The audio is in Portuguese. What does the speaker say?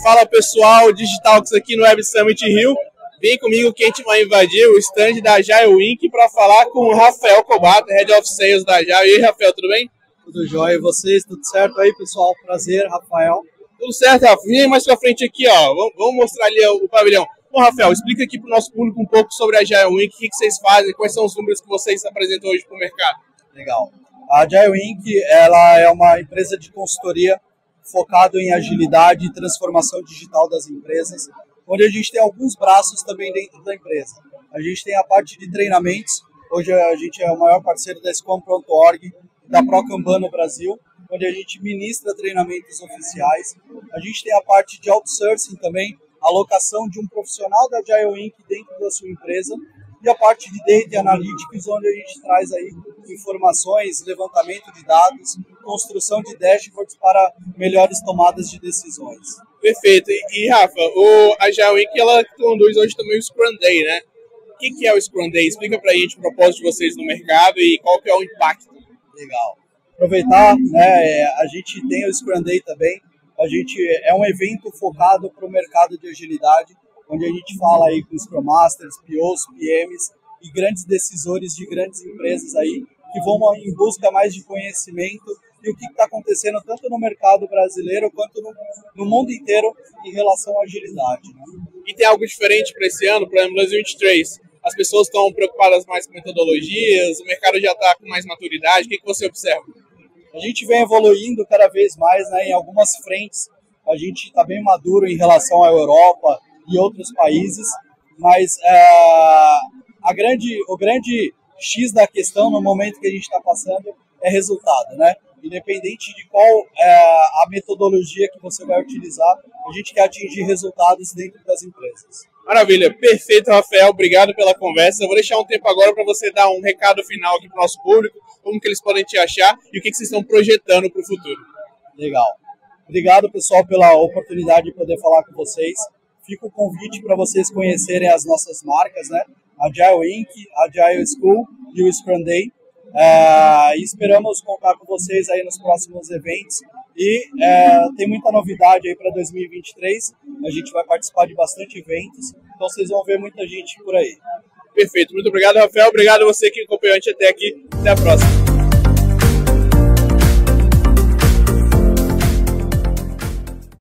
Fala pessoal, Digitalks aqui no Web Summit Rio. Vem comigo que a gente vai invadir o stand da Agile Inc. para falar com o Rafael Kobato, Head of Sales da Agile. E aí, Rafael, tudo bem? Tudo jóia, e vocês? Tudo certo aí, pessoal? Prazer, Rafael. Tudo certo, Rafa. Vem mais pra frente aqui, ó. Vamos mostrar ali o pavilhão. Bom, Rafael, explica aqui para o nosso público um pouco sobre a Agile Inc. O que vocês fazem, quais são os números que vocês apresentam hoje para o mercado. Legal. A Agile Inc. ela é uma empresa de consultoria focado em agilidade e transformação digital das empresas, onde a gente tem alguns braços também dentro da empresa. A gente tem a parte de treinamentos, hoje a gente é o maior parceiro da Scrum.org, da ProKanban no Brasil, onde a gente ministra treinamentos oficiais. A gente tem a parte de outsourcing também, alocação de um profissional da Agile Inc. dentro da sua empresa, e a parte de Data Analytics, onde a gente traz aí informações, levantamento de dados, construção de dashboards para melhores tomadas de decisões. Perfeito. E Rafa, a Agile Inc. ela conduz hoje também o Scrum Day, né? O que é o Scrum Day? Explica pra gente o propósito de vocês no mercado e qual que é o impacto. Legal. Aproveitar, né, a gente tem o Scrum Day também. A gente é um evento focado para o mercado de agilidade, onde a gente fala aí com Scrum Masters, POs, PMs e grandes decisores de grandes empresas aí, que vão em busca mais de conhecimento e o que está acontecendo tanto no mercado brasileiro quanto no mundo inteiro em relação à agilidade. Né? E tem algo diferente para esse ano, por exemplo, 2023? As pessoas estão preocupadas mais com metodologias, o mercado já está com mais maturidade, o que você observa? A gente vem evoluindo cada vez mais, né, em algumas frentes. A gente está bem maduro em relação à Europa e outros países, mas o grande X da questão no momento que a gente está passando é resultado, né? Independente de qual a metodologia que você vai utilizar, a gente quer atingir resultados dentro das empresas. Maravilha, perfeito, Rafael, obrigado pela conversa. Eu vou deixar um tempo agora para você dar um recado final aqui para o nosso público, como que eles podem te achar e o que vocês estão projetando para o futuro. Legal. Obrigado, pessoal, pela oportunidade de poder falar com vocês. Fica o convite para vocês conhecerem as nossas marcas, né? Agile Inc., Agile School e o Scrum Day. E esperamos contar com vocês aí nos próximos eventos. E tem muita novidade aí para 2023. A gente vai participar de bastante eventos, então vocês vão ver muita gente por aí. Perfeito, muito obrigado, Rafael. Obrigado a você que acompanhou a gente até aqui. Até a próxima.